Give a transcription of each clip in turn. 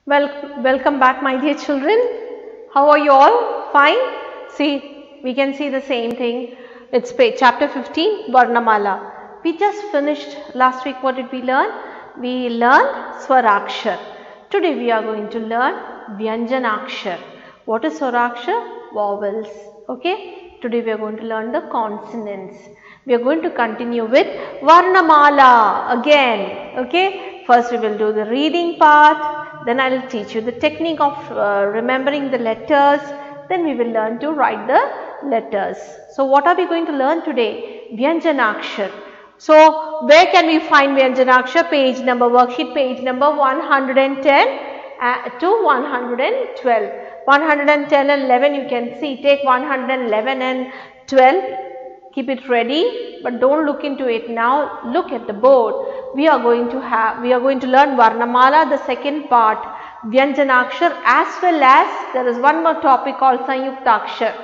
Welcome back, my dear children. How are you all? Fine? See, we can see the same thing. It's chapter 15, Varnamala. We just finished last week. What did we learn? We learned Swarakshar. Today we are going to learn Vyanjanakshar. What is Swarakshar? Vowels. Okay? Today we are going to learn the consonants. We are going to continue with Varnamala again. Okay? First we will do the reading part. Then I will teach you the technique of remembering the letters. Then we will learn to write the letters. So what are we going to learn today? Vyanjanakshar. So where can we find Vyanjanakshar? Page number, worksheet page number 110 to 112. 110 and 11 you can see. Take 111 and 12. Keep it ready, but don't look into it now. Look at the board. We are going to learn Varnamala, the second part, Vyanjanakshar, as well as there is one more topic called Sanyuktakshar.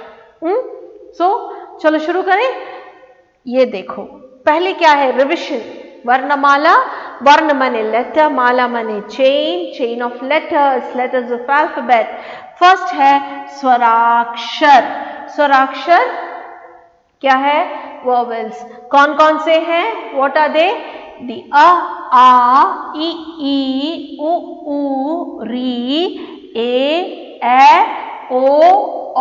So, चलो शुरू करें. ये देखो, पहले क्या है? Revision. Varnamala, Varna mane letter, Mala mane chain, chain of letters, letters of alphabet. First है Swarakshar. Swarakshar क्या है? Vowels. कौन कौन से हैं? What are they? The a, e, u, ri, a, o,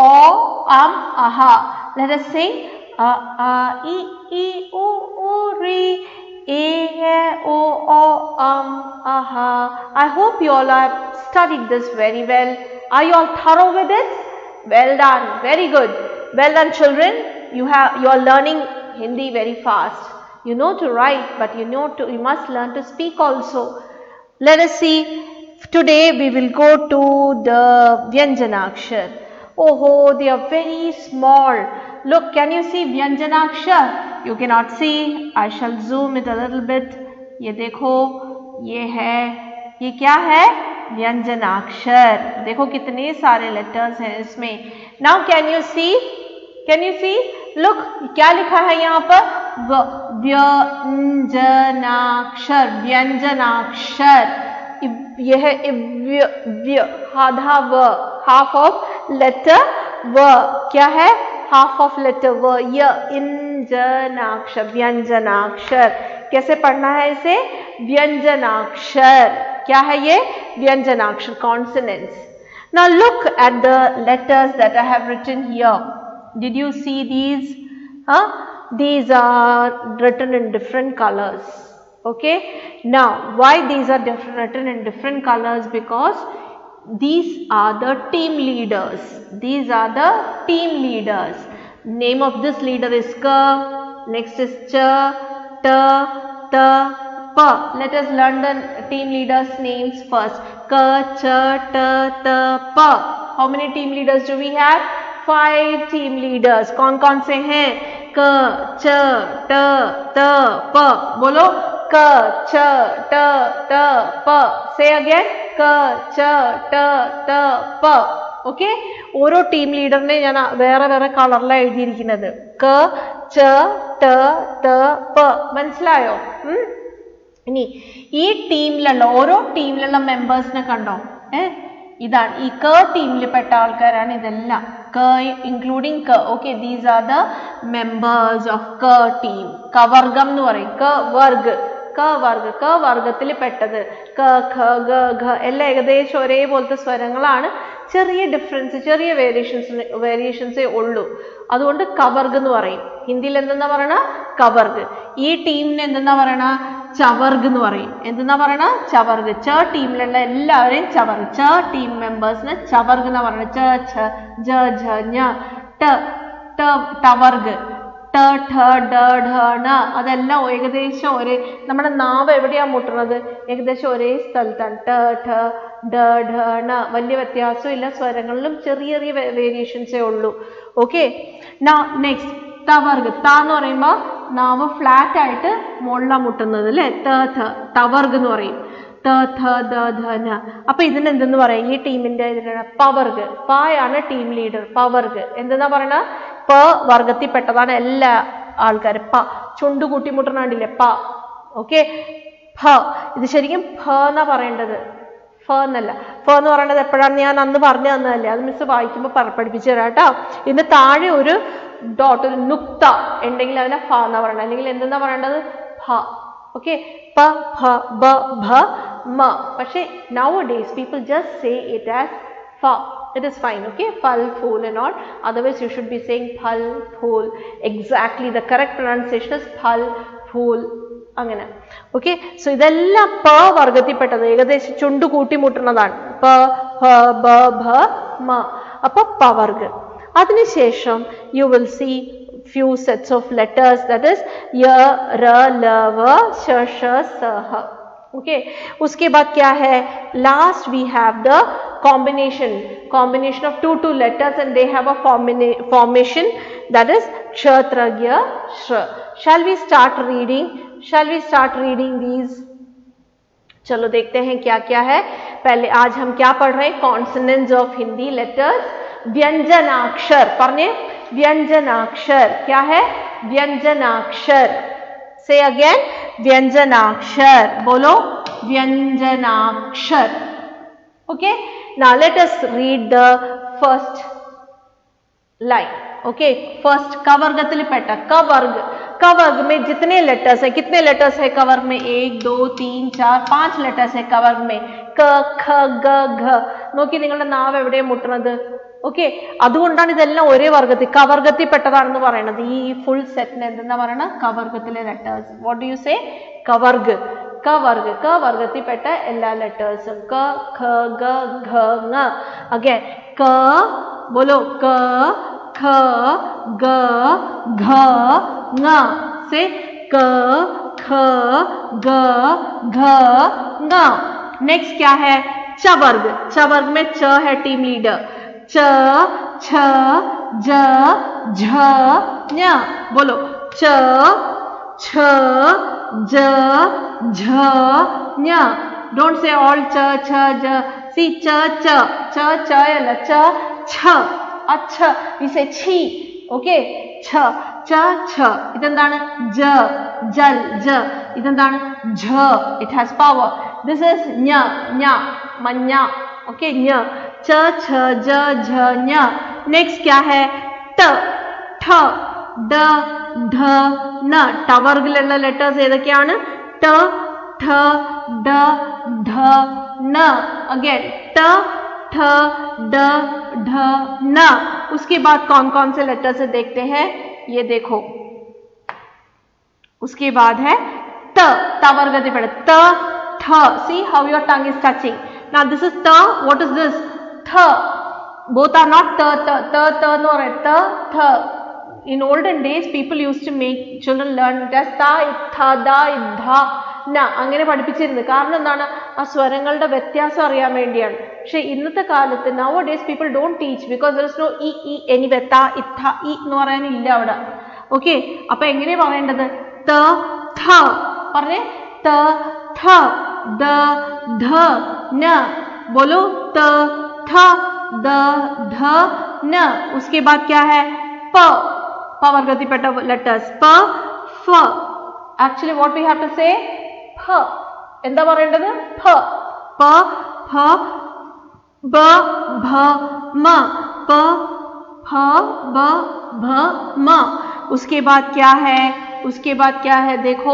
aha. Let us sing a, e, u, ri, a, o, aha. I hope you all have studied this very well. Are you all thorough with it? Well done. Very good. Well done, children. You are learning Hindi very fast. You know to write, but you must learn to speak also. Let us see. Today we will go to the Vyanjanakshar. Oh, they are very small. Look, can you see Vyanjanakshar? You cannot see. I shall zoom it a little bit. ये देखो, ये है. ये क्या है? Vyanjanakshar. देखो कितने सारे letters हैं इसमें. Now can you see? Can you see? Look, क्या लिखा है यहाँ पर? व्यंजनाक्षर. व्यंजनाक्षर. यह है आधा व, half of letter व. क्या है? half of letter व. इंजनाक्षर. व्यंजनाक्षर. कैसे पढ़ना है इसे? व्यंजनाक्षर. क्या है ये? व्यंजनाक्षर. Consonants. Now look at the letters that I have written here. Did you see these? These are written in different colors. Okay. Now, why these are written in different colors? Because these are the team leaders. These are the team leaders. Name of this leader is Ka. Next is Cha, Ta, Ta, Pa. Let us learn the team leaders' names first. Ka, Cha, Ta, Ta, Pa. How many team leaders do we have? 5 team leaders. कौन कौन से हैं? क, च, ट, त, प. बोलो. क, च, ट, त, प. Say again. क, च, ट, त, प. Okay? ഓരോ ടീം ലീഡറിനെ ഞാൻ വേറെ വേറെ കളറിലാണ് എഴുതിയിരിക്കുന്നത്. ക, ച, ട്, ത, പ. മനസ്സിലായോ? ഇനി ഈ ടീമിലുള്ള ഓരോ ടീമിലുള്ള മെമ്പേഴ്സിനെ കണ്ടോ? ഇതാണ് ഈ ക ടീമിൽ പെട്ട ആൾക്കാരാണ് ഇതെല്ലാം. Ka, including Ka. Okay, these are the members of Ka team. Kavargam nu parayum. Ka vargathil pettadu. Ka, kha, ga, gha ella ekadesham ore polte സ്വരങ്ങളാണ്. ചെറിയ ഡിഫറൻസ്, ചെറിയ വേരിയേഷൻസേ ഉള്ളൂ. അതുകൊണ്ട് കവർഗ് എന്ന് പറയും. ഹിന്ദിയിൽ എന്തെന്നാ പറയണ? കവർഗ്. ഈ ടീമിന് എന്തെന്നാ പറയണ? ചവർഗ് എന്ന് പറയും. എന്തെന്നാ പറയണ? ചവർഗ്. ച ടീമിലുള്ള എല്ലാവരെയും ചവർഗ്. ച ടീം മെമ്പേഴ്സിന് ചവർഗ് എന്നാ പറയണ. ച, ഛ, ജ, ഝ, ഞ, ട, ടവർഗ്. ട, ഠ, ഡ, ഢ, ണ. അതെല്ലാം ഏകദേശം ഒരേ, നമ്മുടെ നാവ് എവിടെയാ മുട്ടുന്നത്? ഏകദേശം ഒരേ സ്ഥലത്താണ്. ട, ഠ, ഡ, ഢ, ണ. വലിയ വ്യത്യാസം ഇല്ല. സ്വരങ്ങളിലും ചെറിയ ചെറിയ വേരിയേഷൻസേ ഉള്ളൂ. ഓക്കെ. നെക്സ്റ്റ് തവർഗ്. ത എന്ന് പറയുമ്പോൾ നാവ് ഫ്ലാറ്റ് ആയിട്ട് മുകളിലാണ് മുട്ടുന്നത് അല്ലേ? ത, ഥ. തവർഗ് എന്ന് പറയും. ത, ഥ, ദ, ധ, ന. അപ്പൊ ഇതിനെന്തെന്ന് പറയാം? ഈ ടീമിന്റെ പവർഗ്. പായാണ് ടീം ലീഡർ. പവർഗ്. എന്തെന്നാ പറയണ? പ വർഗത്തിൽ പെട്ടതാണ് എല്ലാ ആൾക്കാരും. പ ചുണ്ടു കൂട്ടിമുട്ടണ കണ്ടില്ലേ? പ. ഓക്കെ. ഫ. ഇത് ശരിക്കും ഫ എന്നാ പറയേണ്ടത്. ഫ എന്നല്ല. ഫ എന്ന് പറയുന്നത് എപ്പോഴാണ് ഞാൻ അന്ന് പറഞ്ഞു തന്നതല്ലേ, അത് മിസ് വായിക്കുമ്പോൾ പഠിപ്പിച്ചു തരാം കേട്ടോ. ഇതിന്റെ താഴെ ഒരു ഡോട്ട്, ഒരു നുക്ത ഉണ്ടെങ്കിൽ അതിനെ ഫ എന്നാ പറയണത്, അല്ലെങ്കിൽ എന്തെന്നാ പറയേണ്ടത്, ഭ. ഓക്കെ, പ ഭ ബ ഭ മ. പക്ഷേ nowadays people just say it as fa. It is fine, okay, phal, fool and all. Otherwise you should be saying phal, fool. Exactly, the correct pronunciation is phal, fool. അങ്ങനെ. ഓക്കെ, സോ ഇതെല്ലാം പ വർഗത്തിൽപ്പെട്ടത്, ഏകദേശം ചുണ്ടു കൂട്ടിമുട്ടുന്നതാണ്. പ ഭ ബ ഭ മ. അപ്പൊ പ വർഗം. അതിനുശേഷം you will see few sets of letters, that is ya, ra, la, va, sha, sha, sa, ha. Okay, उसके बाद क्या है, last we have the combination of two letters and they have a formation, that is ksha, tra, gya, shra. Shall we start reading these? चलो देखते हैं क्या क्या है. पहले आज हम क्या पढ़ रहे हैं, कॉन्सोनेंट्स ऑफ हिंदी लेटर्स, व्यंजनाक्षर. पढ़ने व्यंजनाक्षर क्या है, व्यंजनाक्षर. से अगेन, व्यंजनाक्षर. बोलो व्यंजनाक्षर. Okay, now let us read the first line. Okay, first कवर्गത്തിൽ പെട്ട कवर्ग. कवर्ग में जितने लेटर्स है, कितने लेटर्स है कवर्ग में, 1 2 3 4 5 लेटर्स है कवर्ग में. क ख ग घ. നോക്കി നിങ്ങളുടെ നാവ് എവിടെ മുട്ടുന്നത്. ഓക്കെ, അതുകൊണ്ടാണ് ഇതെല്ലാം ഒരേ വർഗത്തിൽ, കവർഗത്തിൽ പെട്ടതാണെന്ന് പറയുന്നത്. ഈ ഫുൾ സെറ്റിന് എന്തെന്നാ പറയണത്, കവർഗത്തിലെ letters. What do you say, കവർഗ്. കവർഗ്, കവർഗത്തിൽ പെട്ട എല്ലാ ലെറ്റേഴ്സും. ക ഖ ഗ ഘ ങ. അഗൈൻ ക, बोलो क ख ग घ ङ. से क ख ग घ ङ. नेक्स्ट क्या है, च वर्ग. च वर्ग में च है टीम लीडर. च छ ज झ ञ. बोलो च छ ज झ ञ. डोंट से ऑल च छ ज. सी च च च च अല്ല, च छ. अच्छा, we say छी. okay, छ च छ. ഇതെന്താണ്, ജ ജൽ ജ. ഇതെന്താണ്, ഝ. it has power. this is ஞ ஞ, മഞ്ഞ. okay, ஞ. च छ ज झ ञ. नेक्स्ट क्या है, ट ठ ड ढ न. ट വർഗിലുള്ള ലെറ്റേഴ്സ് ഏതൊക്കെയാണ്, ट ठ ड ढ न. अगेन ट ठ ड ढ न. उसके बाद कौन कौन से लेटर्स देखते हैं, ये देखो. उसके बाद है त. त वर्गത്തിൽ പെട്ട त थ. see how your tongue is touching. now this is t. what is this, th. both are not t t t t no, right, t th. in olden days people used to make children learn it as ta tha da dha na. അങ്ങനെ പഠിപ്പിച്ചിരുന്നു. കാരണം എന്താണ്, ആ സ്വരങ്ങളുടെ വ്യത്യാസം അറിയാൻ വേണ്ടിയാണ്. പക്ഷെ ഇന്നത്തെ കാലത്ത് nowadays people don't teach because there is no e e anywhere. ta itha e എന്ന് പറയാനില്ല അവിടെ. ഓക്കെ, അപ്പൊ എങ്ങനെയാ പറയേണ്ടത്, t th. പറഞ്ഞേ, t th d ध न. बोलो त थ द ध न. उसके बाद क्या है, प. प वर्गത്തിൽ പെട്ട ലെറ്റേഴ്സ് പ ഫ. Actually what we have to say, ഫ. എന്താ പറയേണ്ടത്, ഫ. പ ഫ ब भ म. प फ ब भ म. उसके बाद क्या है, उसके बाद क्या है, देखो.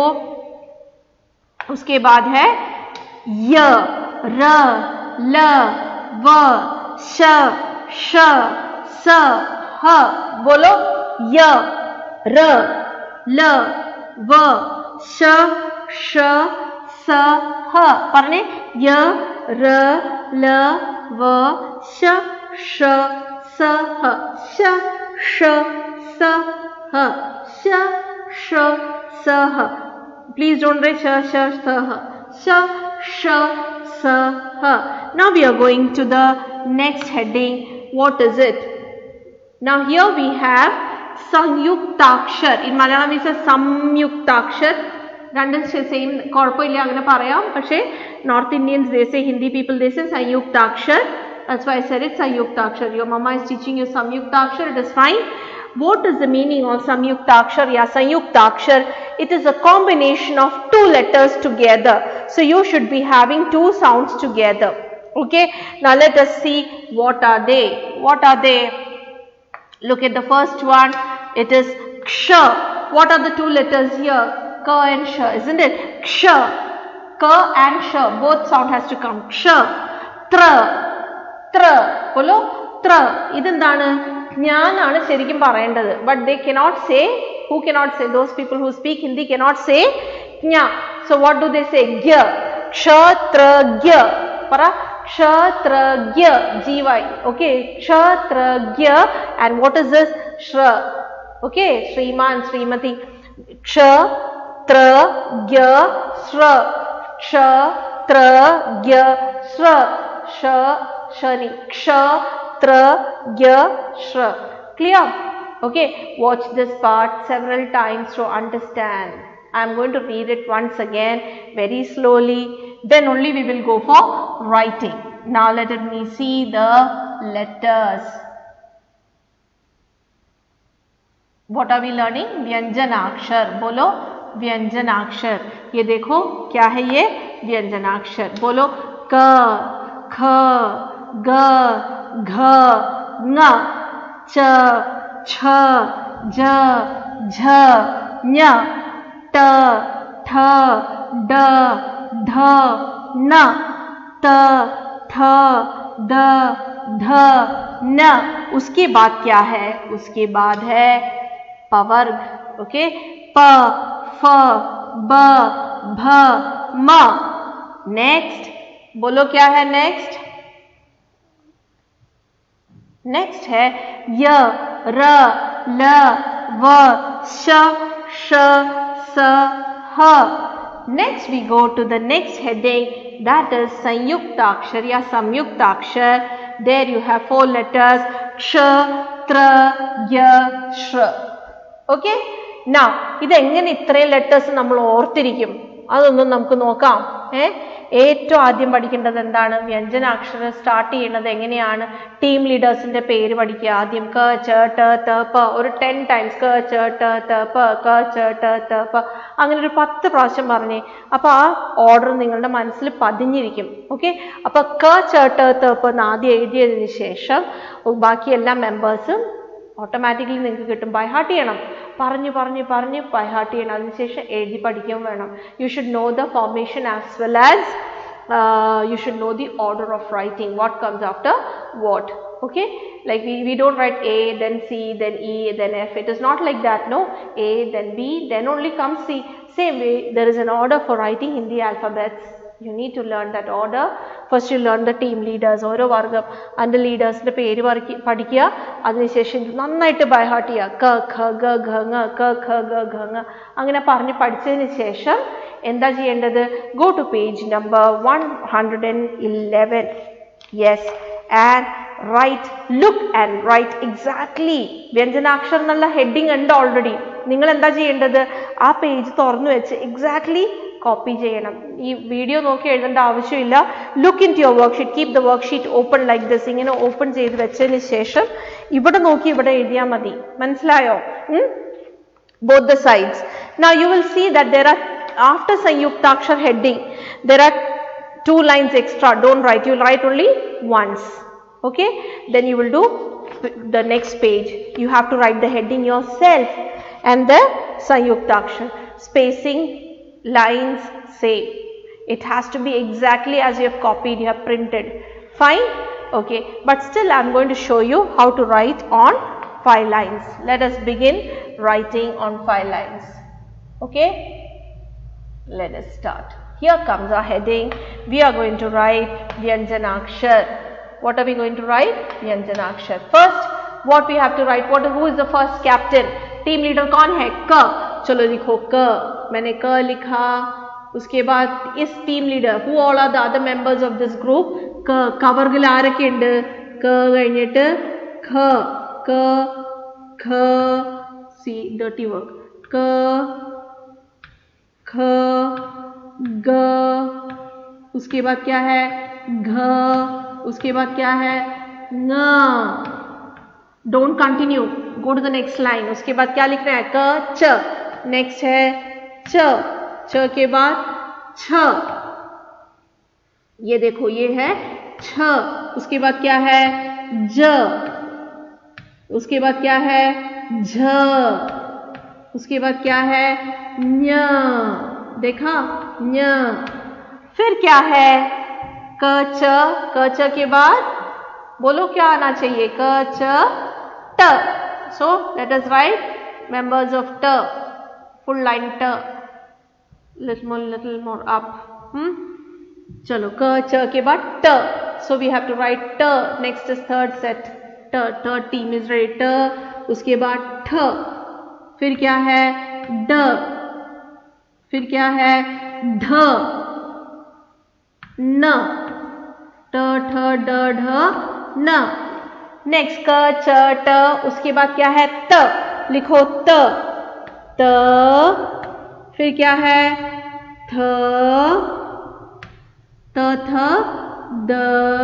उसके बाद है य र ल व श श स ह. बोलो य र ल व श श स ह. പറഞ്ഞേ, य र ल व श श स ह. श श स ह. श श स ह. please don't write sh sh sa ha. sh sh sa ha. now we are going to the next heading. what is it, now here we have samyuktakshar. in Malayalam we say samyuktakshar. രണ്ടും same, കുഴപ്പമില്ല, അങ്ങനെ പറയാം. പക്ഷേ north Indians they say, Hindi people they say samyuktakshar. that's why I said it samyuktakshar. your mama is teaching you samyuktakshar, it is fine. what is the meaning of samyuktakshar ya samyuktakshar? it is a combination of two letters together, so you should be having two sounds together. Okay, now let us see what are they. What are they? Look at the first one. It is ksha. What are the two letters here? Ka and sha, isn't it? Ksha. Ka and sha. Both sound has to come. Ksha. Tra. Tra. Bolo. Tra. Idendana. Jnanana serikum parayendadu. But they cannot say. Who cannot say? Those people who speak Hindi cannot say jna. So what do they say? Gya. Kshatragya. Para. Kshatragya, GY, okay, Kshatragya, and what is this? Shra, okay, Shriman, Srimati, Kshatragya, Shra, Kshatragya, Shra, Shani, Kshatragya, Shra, clear? Okay, watch this part several times to understand. I am going to read it once again very slowly, then only we will go for writing. Now let me see the letters. What are we learning? Vyanjanakshar. Bolo Vyanjanakshar. ये देखो क्या है ये व्यंजनाक्षर. बोलो क, ख, ग, घ, ङ, च, छ, ज, झ, ञ, ट, ठ, ड, ध, न, त, थ, द, ध, न. उसके बाद क्या है? उसके बाद है पवर्ग. ओके, प, फ, ब, भ, म. नेक्स्ट बोलो क्या है नेक्स्ट? नेक्स्ट है य, र, ल, व, श, श, स, ह. Next we go to the next heading, that is Sanyuktakshar या Samyuktakshar. There you have 4 letters Ksha, Tra, Ya, Shra. Okay. Now, ഇത് എങ്ങനെ ഇത്രയും letters നമ്മൾ ഓർത്തിരിക്കും? അതൊന്നും നമുക്ക് നോക്കാം. ഏറ്റവും ആദ്യം പഠിക്കേണ്ടത് എന്താണ്? വ്യഞ്ജനാക്ഷരം സ്റ്റാർട്ട് ചെയ്യുന്നത് എങ്ങനെയാണ്? ടീം ലീഡേഴ്സിന്റെ പേര് പഠിക്കുക. ആദ്യം ക, ച, ട, ത, പ. ഒരു 10 ടൈംസ് ക, ച, ട, ത, പ, ക, ച, ട, ത, പ. അങ്ങനെ ഒരു 10 പ്രാവശ്യം പറഞ്ഞേ. അപ്പോൾ ആ ഓർഡർ നിങ്ങളുടെ മനസ്സിൽ പതിഞ്ഞിരിക്കും. ഓക്കെ, അപ്പോൾ ക, ച, ട, ത, പ എന്ന് ആദ്യം എഴുതിയതിന് ശേഷം ബാക്കി എല്ലാ മെമ്പേഴ്സും ഓട്ടോമാറ്റിക്കലി നിങ്ങൾക്ക് കിട്ടും. ബൈ ഹാർട്ട് ചെയ്യണം. പറഞ്ഞു ബൈ ഹാർട്ട് ചെയ്യണം. അതിനുശേഷം എഴുതി പഠിക്കുകയും വേണം. You should know the formation as well as you should know the order of writing, what comes after what. Okay, like we don't write A, then C, then E, then F. It is not like that. No, A, then B, then only comes C. Same way, there is an order for writing Hindi alphabets. You need to learn that order. First you learn the team leaders, ഓരോ വർഗം അതിൻ്റെ ലീഡേഴ്സിൻ്റെ പേര് പഠിക്കുക. അതിനുശേഷം നന്നായിട്ട് by heart ചെയ്യുക. ക, ഖ, ഗ, ഘ, ങ, ക, ഖ, ഗ, ഘ, ങ. അങ്ങനെ പറഞ്ഞ് പഠിച്ചതിന് ശേഷം എന്താ ചെയ്യേണ്ടത്? Go to page number 111. Yes, and write, look and write exactly. വ്യഞ്ജനാക്ഷരം എന്നുള്ള ഹെഡിങ് ഉണ്ട് ഓൾറെഡി. നിങ്ങൾ എന്താ ചെയ്യേണ്ടത്? ആ പേജ് തുറന്നു വെച്ച് എക്സാക്ട്ലി കോപ്പി ചെയ്യണം. ഈ വീഡിയോ നോക്കി എഴുതേണ്ട ആവശ്യമില്ല. Look into your worksheet. Keep the worksheet open like this. ഇങ്ങനെ ഓപ്പൺ ചെയ്ത് വെച്ചതിന് ശേഷം ഇവിടെ നോക്കി ഇവിടെ എഴുതിയാൽ മതി. മനസ്സിലായോ? Both the sides. Now you will see that there are, after Sanyuktakshar heading, there are 2 lines extra. Don't write. You will write only once. Okay. Then you will do the next page. You have to write the heading yourself and the Sanyuktakshar. Spacing, lines, same. It has to be exactly as you have copied, you have printed. Fine. Okay. But still I am going to show you how to write on 5 lines. Let us begin writing on 5 lines. Okay. Let us start. Here comes our heading. We are going to write Vyanjanakshar. What are we going to write? Vyanjanakshar. First, what we have to write? Who is the first captain? Team leader कौन है? क. चलो लिखो क. मैंने क लिखा. उसके बाद इस team leader, who all are the other members of this group? क. കവർഗിൽ ആരൊക്കെ ഉണ്ട്? ക കഴിഞ്ഞിട്ട് ഖ. क, ख, see dirty work. क, ख, ग, उसके बाद क्या है? घ, उसके बाद क्या है? ङ. Don't continue. Go to the next line. उसके बाद क्या लिखना है? क, च. Next है च. च के बाद छ. ये देखो ये है छ, उसके बाद क्या है ज, उसके बाद क्या है झ, उसके बाद क्या है ञ, देखा ञ, फिर क्या है क च के बाद बोलो क्या आना चाहिए क च ट. So let us write members of t, full line t, little more up. चलो क च के बाद ट. So we have to write t. Next is third set t. Third team is ready. t. उसके बाद ठ, फिर क्या है ड, फिर क्या है ढ, न, ट ठ ड ढ न. नेक्स्ट क च ट, उसके बाद क्या है त, लिखो त, त, फिर क्या है थ, त थ द,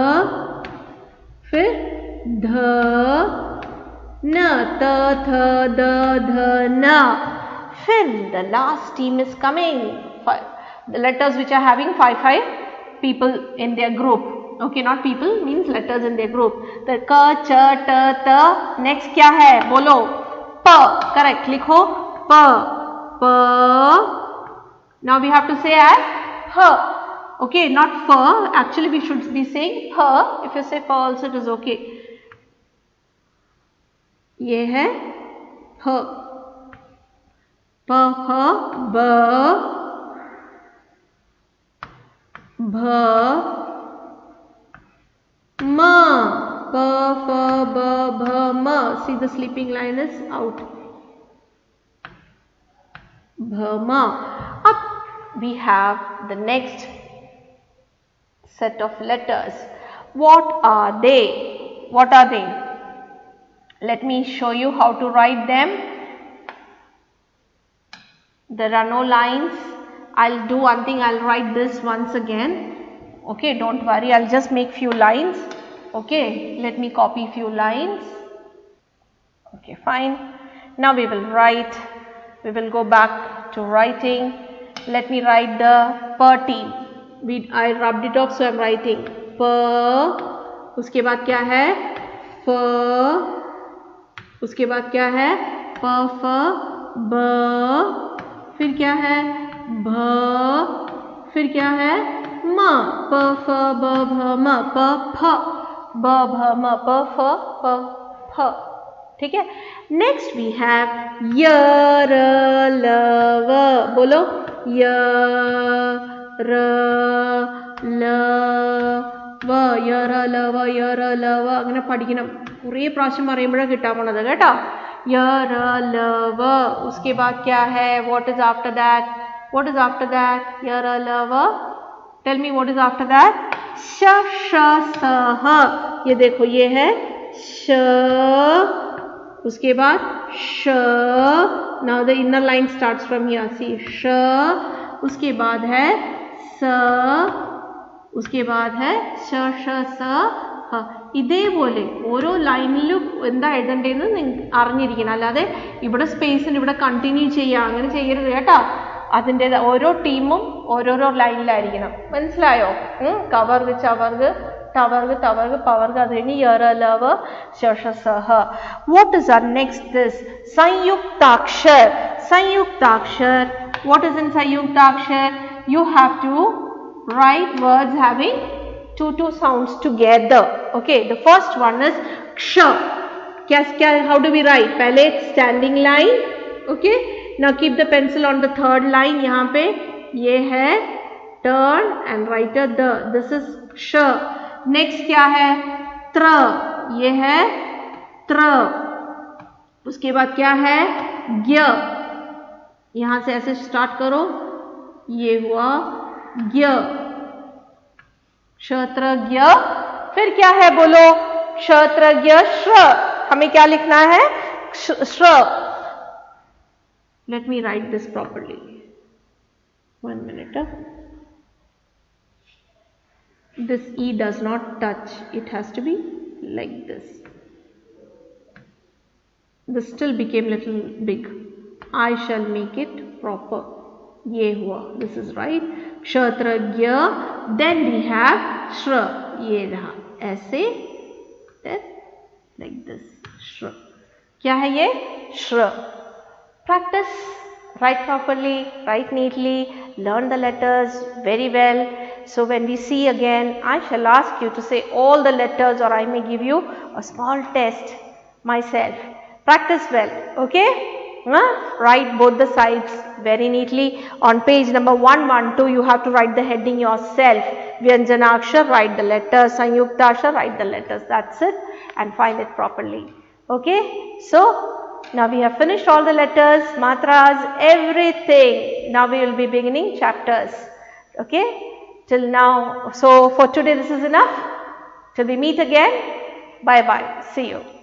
फिर ध न, त थ द ध न. फिर the last team is coming. The letters which are having 5 people in their group. Okay, not people, means letters in their group. The ka, cha, ta, ta. Next क्या है बोलो प. Correct, लिखो प, प. Now we have to say as h. Okay, not f. Actually we should be saying h. If you say f also it is okay. ये है ह. प, ह, ब, भ, ma, pa, fa, ba, bha, ma. See the sleeping line is out. Bhama. Up we have the next set of letters. What are they? What are they? Let me show you how to write them. There are no lines. I'll do one thing. I'll write this once again. Okay, don't worry, I'll just make few lines. Okay, let me copy few lines. Okay, fine. Now we will write, we will go back to writing. Let me write the per team. I rubbed it off, so I'm writing per, उसके बाद क्या है फ, उसके बाद क्या है प, फ, ब, फिर क्या है भ, फिर क्या है म, प, फ, ब, भ, म, प, फ, ब, भ, म, प, फ, प, फ. ठीक है. नेक्स्ट वी हैव य, र, ल, व. बोलो य, र, ल, व, य, र, ल, व, य, र, ल, व. അങ്ങനെ പഠിക്കണം. കുറേ പ്രാവശ്യം പറയുമ്പോഴാണ് കിട്ടാൻ പോണത് കേട്ടോ. य, र, ल, व. उसके बाद क्या है what is after that? What is after that? य, र, ल, व. Tell me what is after that? श, श, स, ह. ये देखो ये है श, उसके बाद श. Now the inner line starts from here. See श, उसके बाद है स, उसके बाद है श, श, स, ह. ഇതേപോലെ ഓരോ ലൈനിലും എന്താ എഴുതേണ്ടതെന്ന് നിങ്ങൾക്ക് അറിഞ്ഞിരിക്കണം. അല്ലാതെ ഇവിടെ സ്പേസിന് ഇവിടെ കണ്ടിന്യൂ ചെയ്യുക അങ്ങനെ ചെയ്യരുത് കേട്ടോ. അതിൻ്റെ ഓരോ ടീമും ഓരോരോ ലൈനിലായിരിക്കണം. മനസ്സിലായോ? കവർഗ്, ചവർഗ്, ടവർഗ്, തവർഗ്, പവർഗ്, അത് കഴിഞ്ഞ് യറ, ലവ, ശശ, സഹ. What is are next this? സംയുക്താക്ഷർ. സംയുക്താക്ഷർ. വാട്ട് ഇസ് ഇൻ സംയുക്താക്ഷർ? You have to write words having two sounds together. Okay, the first one is ksha. How do we write? पहले standing line. Okay, now keep the pencil on the third line. यहाँ पे ये है turn and write a the. This is ksha. Next क्या है? tra. ये है tra. उसके बाद क्या है? gya. यहाँ से ऐसे start करो. ये हुआ gya. क्षत्रज्ञ. फिर क्या है बोलो? क्षत्रज्ञ श्र. हमें क्या लिखना है? श्र. Let me write this properly. 1 minute. This E does not touch. It has to be like this. This still became little big. I shall make it proper. ये हुआ. This is right. Kshatragya. Then we have Shra. ये रहा ऐसे, like this, श्र. क्या है ये? श्र. Practice, write properly, write neatly, learn the letters very well. So when we see again, I shall ask you to say all the letters, or I may give you a small test myself. Practice well, okay? Write both the sides very neatly. On page number 112, you have to write the heading yourself. Vyanjanakshar, write the letters. Sanyuktashar, write the letters. That's it, and find it properly. Okay? So now we have finished all the letters, matras, everything. Now we will be beginning chapters. Okay? Till now, so for today this is enough. Till we meet again, bye bye. See you.